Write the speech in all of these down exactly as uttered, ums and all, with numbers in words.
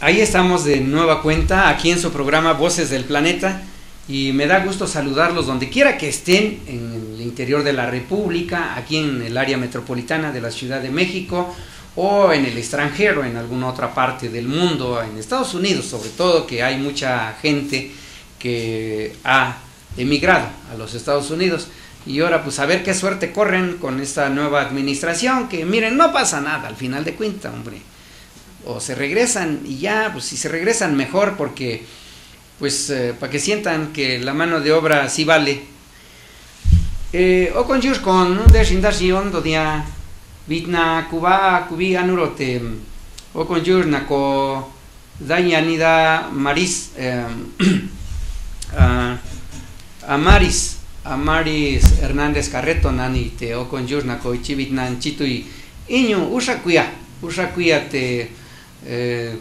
ahí estamos de nueva cuenta, aquí en su programa Voces del Planeta, y me da gusto saludarlos donde quiera que estén, en el interior de la República, aquí en el área metropolitana de la Ciudad de México, o en el extranjero, en alguna otra parte del mundo, en Estados Unidos sobre todo, que hay mucha gente que ha emigrado a los Estados Unidos. Y ahora pues a ver qué suerte corren con esta nueva administración, que miren, no pasa nada al final de cuentas, hombre. O se regresan y ya, pues si se regresan mejor, porque pues eh, para que sientan que la mano de obra sí vale. Eh, o con jus con de shindación do dia vitna kuba kubi anurote o con jus nako dañanida maris eh, a, a Maris Amaris Hernández Carreto nani te o con jus nako ichivit nan chitui iño ushakuya ushakuya te eh,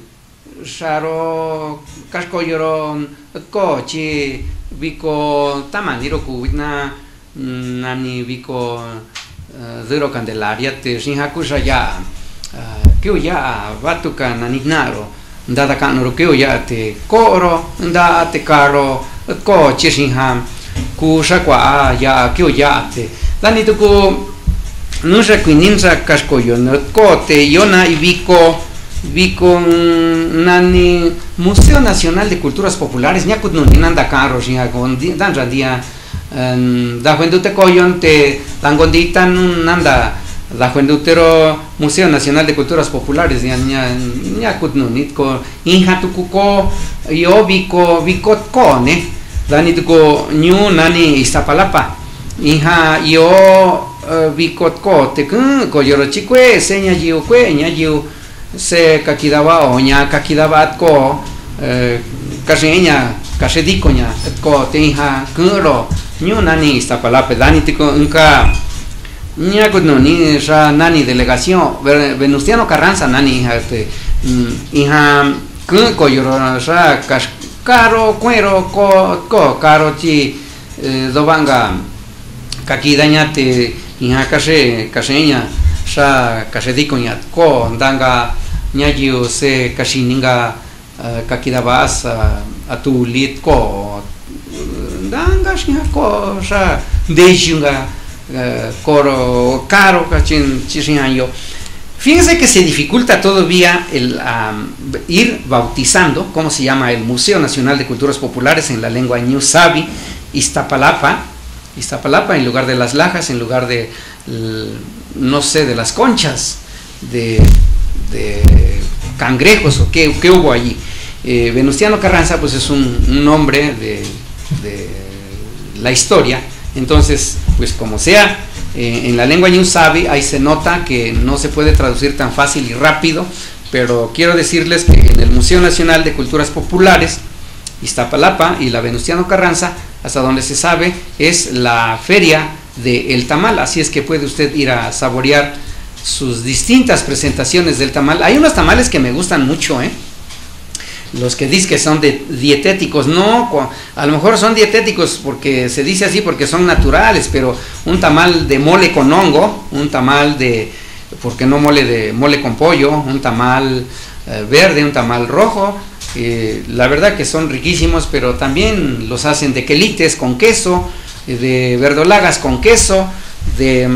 sharo kaskoyoro ko chi biko tamaniro kubitna nani biko zero candelaria te shinhakusha ya kyo ya batuka naninaro ndada kanoro kyo ya te koro nda te karo ko chi shinham kusha kwa ya kyo ya te dani tuku nusha kuininsa kaskoyo no ko te yona ibiko biko nani Museo Nacional de Culturas Populares nyakut no ninanda karo shinha kon dan randia da juendute koyon te dangonditan nanda da juendutero Museo Nacional de Culturas Populares nya nya kutno nitko inha tukuko yo biko bikot ko ne dani tuko nyu nani Iztapalapa inha yo bikot ko te ko yoro chikwe seña jiu kwe nya jiu se kakidaba o nya kakidaba ko kasenya kasediko nya ko te inha kuro nyu nani Iztapalapa dani tiko nka nya kutno ni sa nani delegación Venustiano Carranza nani este inha ko yoro sa karo cuero ko ko karo chi dobanga kakidaña te inha kase kasenya sa kasediko nya ko ndanga nyajiu se kashininga kakidabas atu lit ko danga shnya ko sa deishunga coro caro kachin chishinyo. Fíjense que se dificulta todavía el um, ir bautizando, ¿cómo se llama? El Museo Nacional de Culturas Populares en la lengua Ñu Sabi, Iztapalapa, Iztapalapa en lugar de las lajas, en lugar de, no sé, de las conchas, de, de cangrejos o qué, qué hubo allí. Eh, Venustiano Carranza pues es un, un hombre de, de la historia, entonces pues como sea, Eh, en la lengua Ñu Sabi ahí se nota que no se puede traducir tan fácil y rápido, pero quiero decirles que en el Museo Nacional de Culturas Populares Iztapalapa y la Venustiano Carranza, hasta donde se sabe, es la feria del tamal, así es que puede usted ir a saborear sus distintas presentaciones del tamal. Hay unos tamales que me gustan mucho, ¿eh? Los que dicen que son de dietéticos, no, a lo mejor son dietéticos porque se dice así porque son naturales, pero un tamal de mole con hongo, un tamal de, porque no mole de mole con pollo, un tamal eh, verde, un tamal rojo, eh, la verdad que son riquísimos, pero también los hacen de quelites con queso, eh, de verdolagas con queso, de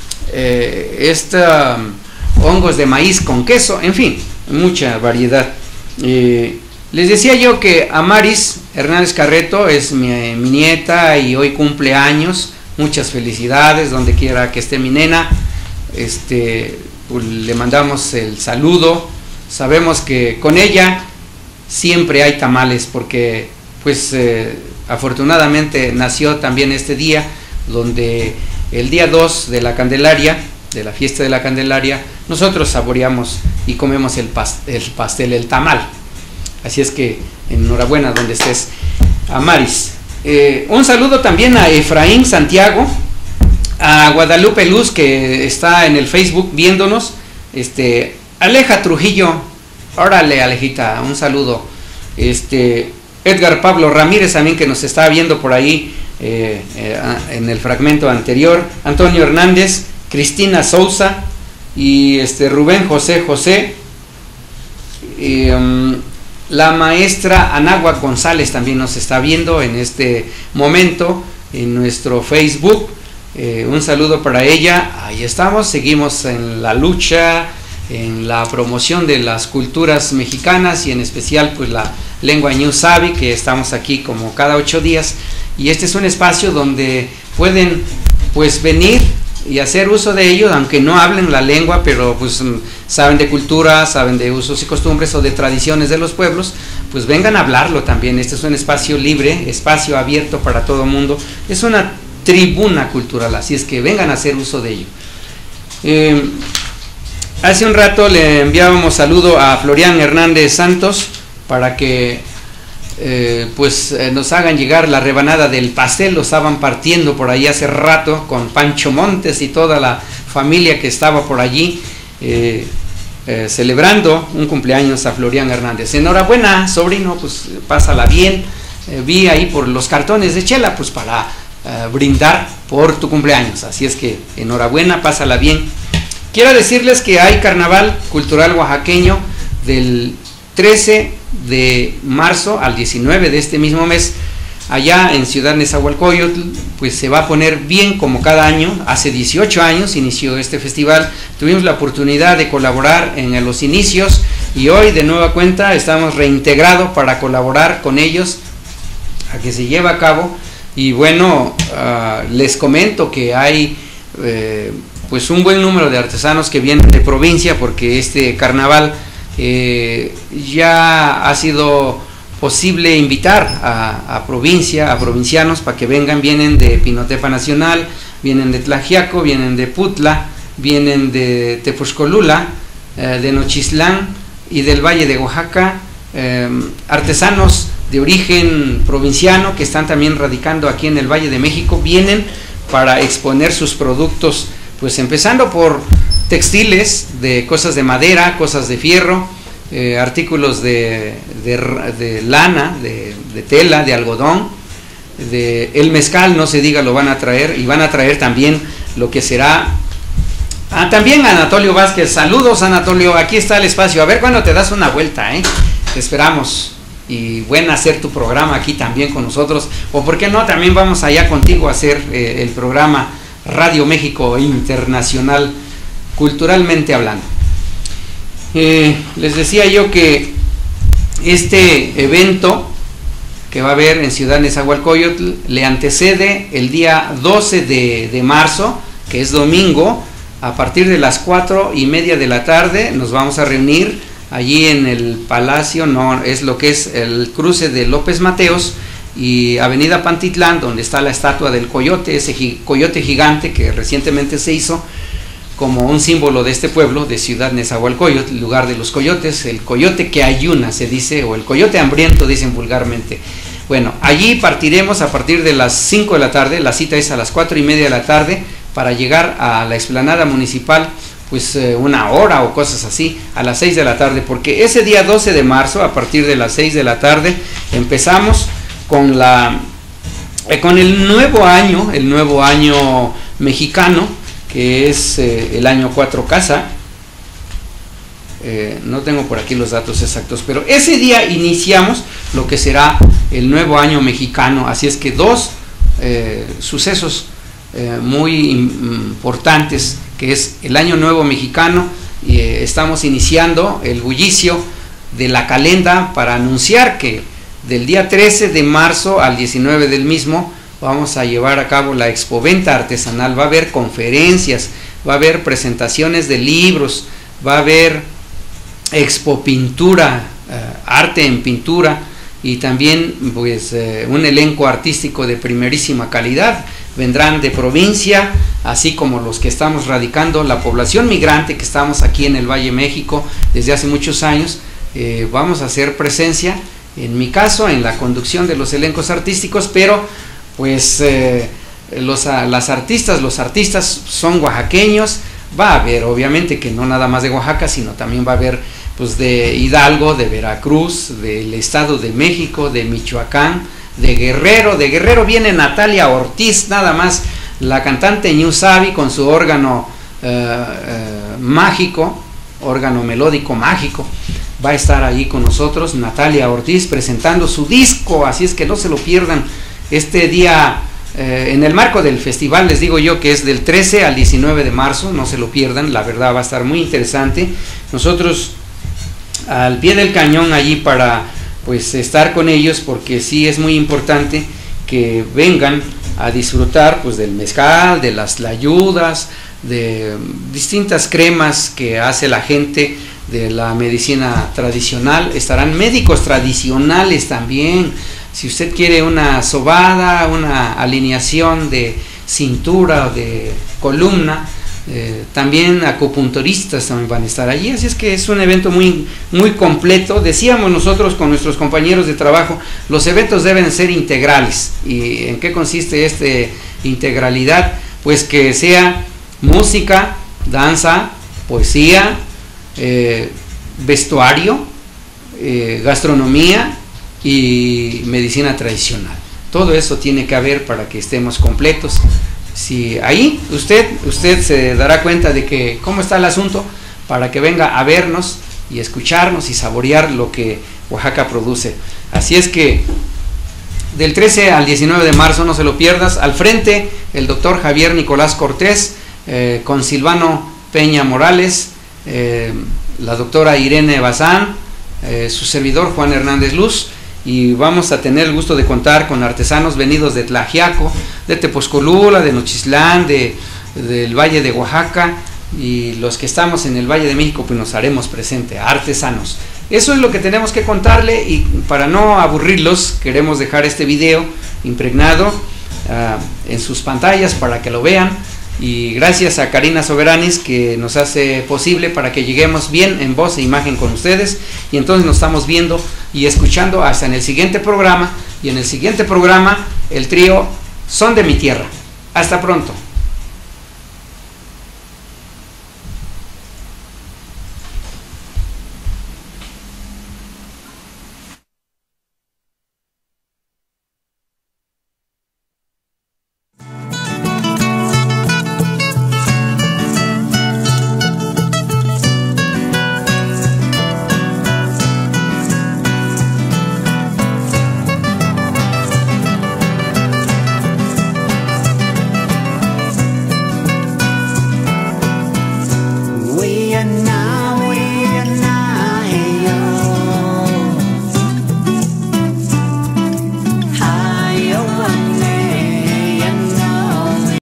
eh, esta, um, hongos de maíz con queso, en fin, mucha variedad. Eh, les decía yo que Amaris Hernández Carreto es mi, mi nieta y hoy cumple años. Muchas felicidades donde quiera que esté mi nena. Este, pues, le mandamos el saludo. Sabemos que con ella siempre hay tamales porque pues eh, afortunadamente nació también este día, donde el día dos de la Candelaria, de la fiesta de la Candelaria, nosotros saboreamos y comemos el, past el pastel, el tamal. Así es que enhorabuena donde estés, Amaris. Eh, un saludo también a Efraín Santiago, a Guadalupe Luz, que está en el Facebook viéndonos, este, Aleja Trujillo, órale Alejita, un saludo. Este, Edgar Pablo Ramírez también, que nos está viendo por ahí eh, eh, en el fragmento anterior, Antonio Hernández, Cristina Sousa y este Rubén José José, y, um, la maestra Anáhuac González también nos está viendo en este momento en nuestro Facebook. Eh, un saludo para ella. Ahí estamos, seguimos en la lucha, en la promoción de las culturas mexicanas y en especial pues la lengua Ñu Sabi, que estamos aquí como cada ocho días, y este es un espacio donde pueden pues venir y hacer uso de ello, aunque no hablen la lengua, pero pues saben de cultura, saben de usos y costumbres o de tradiciones de los pueblos, pues vengan a hablarlo también. Este es un espacio libre, espacio abierto para todo el mundo, es una tribuna cultural, así es que vengan a hacer uso de ello. Eh, hace un rato le enviábamos saludo a Florian Hernández Santos para que eh, pues eh, nos hagan llegar la rebanada del pastel. Lo estaban partiendo por ahí hace rato con Pancho Montes y toda la familia que estaba por allí eh, eh, celebrando un cumpleaños a Florian Hernández. Enhorabuena, sobrino, pues pásala bien. Eh, vi ahí por los cartones de chela, pues para Uh, brindar por tu cumpleaños, así es que enhorabuena, pásala bien. Quiero decirles que hay carnaval cultural oaxaqueño del trece de marzo al diecinueve de este mismo mes, allá en Ciudad Nezahualcóyotl. Pues se va a poner bien como cada año. Hace dieciocho años inició este festival, tuvimos la oportunidad de colaborar en los inicios y hoy de nueva cuenta estamos reintegrados para colaborar con ellos a que se lleve a cabo. Y bueno, uh, les comento que hay eh, pues un buen número de artesanos que vienen de provincia, porque este carnaval eh, ya ha sido posible invitar a, a provincia, a provincianos para que vengan. Vienen de Pinotepa Nacional, vienen de Tlaxiaco, vienen de Putla, vienen de Tepozcolula, eh, de Nochislán y del Valle de Oaxaca, eh, artesanos de origen provinciano que están también radicando aquí en el Valle de México, vienen para exponer sus productos, pues empezando por textiles, de cosas de madera, cosas de fierro, eh, artículos de, de, de lana, de, de tela, de algodón, de el mezcal, no se diga, lo van a traer, y van a traer también lo que será. Ah, también Anatolio Vázquez, saludos Anatolio, aquí está el espacio, a ver cuándo te das una vuelta, ¿eh? Te esperamos. Y bueno, hacer tu programa aquí también con nosotros, o por qué no, también vamos allá contigo a hacer eh, el programa Radio México Internacional, culturalmente hablando. Eh, les decía yo que este evento que va a haber en Ciudad Nezahualcóyotl le antecede el día doce de marzo, que es domingo, a partir de las cuatro y media de la tarde. Nos vamos a reunir allí en el Palacio, no, es lo que es el cruce de López Mateos y Avenida Pantitlán, donde está la estatua del coyote, ese gi coyote gigante que recientemente se hizo como un símbolo de este pueblo, de Ciudad Nezahualcóyotl, lugar de los coyotes, el coyote que ayuna se dice, o el coyote hambriento dicen vulgarmente. Bueno, allí partiremos a partir de las cinco de la tarde, la cita es a las cuatro y media de la tarde, para llegar a la explanada municipal pues eh, una hora o cosas así, a las seis de la tarde, porque ese día doce de marzo, a partir de las seis de la tarde, empezamos con la eh, con el nuevo año, el nuevo año mexicano, que es eh, el año cuatro casa. Eh, no tengo por aquí los datos exactos, pero ese día iniciamos lo que será el nuevo año mexicano, así es que dos eh, sucesos eh, muy importantes, que es el Año Nuevo Mexicano, y eh, estamos iniciando el bullicio de la calenda para anunciar que del día trece de marzo al diecinueve del mismo vamos a llevar a cabo la expoventa artesanal. Va a haber conferencias, va a haber presentaciones de libros, va a haber expo pintura, eh, arte en pintura, y también pues eh, un elenco artístico de primerísima calidad. Vendrán de provincia, así como los que estamos radicando, la población migrante que estamos aquí en el Valle de México desde hace muchos años. Eh, vamos a hacer presencia, en mi caso, en la conducción de los elencos artísticos, pero pues eh, los, las artistas, los artistas son oaxaqueños. Va a haber, obviamente, que no nada más de Oaxaca, sino también va a haber pues de Hidalgo, de Veracruz, del Estado de México, de Michoacán, de Guerrero. De Guerrero viene Natalia Ortiz, nada más, la cantante Ñu Sabi, con su órgano eh, eh, mágico, órgano melódico mágico. Va a estar ahí con nosotros Natalia Ortiz presentando su disco, así es que no se lo pierdan este día, eh, en el marco del festival, les digo yo que es del trece al diecinueve de marzo, no se lo pierdan, la verdad va a estar muy interesante. Nosotros al pie del cañón allí para pues estar con ellos, porque sí es muy importante que vengan a disfrutar pues del mezcal, de las tlayudas, de distintas cremas que hace la gente de la medicina tradicional. Estarán médicos tradicionales también, si usted quiere una sobada, una alineación de cintura o de columna, eh, también acupunturistas también van a estar allí, así es que es un evento muy, muy completo. Decíamos nosotros con nuestros compañeros de trabajo, los eventos deben ser integrales. ¿Y en qué consiste esta integralidad? Pues que sea música, danza, poesía, eh, vestuario, eh, gastronomía y medicina tradicional. Todo eso tiene que haber para que estemos completos. Si ahí usted, usted se dará cuenta de que cómo está el asunto, para que venga a vernos y escucharnos y saborear lo que Oaxaca produce. Así es que del trece al diecinueve de marzo, no se lo pierdas. Al frente el doctor Javier Nicolás Cortés, eh, con Silvano Peña Morales, eh, la doctora Irene Bazán, eh, su servidor Juan Hernández Luz, y vamos a tener el gusto de contar con artesanos venidos de Tlaxiaco, de Tepozcolula, de Nochislán, de, del Valle de Oaxaca, y los que estamos en el Valle de México pues nos haremos presente, artesanos. Eso es lo que tenemos que contarle, y para no aburrirlos queremos dejar este video impregnado uh, en sus pantallas para que lo vean. Y gracias a Karina Soberanis, que nos hace posible para que lleguemos bien en voz e imagen con ustedes, y entonces nos estamos viendo y escuchando hasta en el siguiente programa. Y en el siguiente programa el trío Son de mi Tierra. Hasta pronto.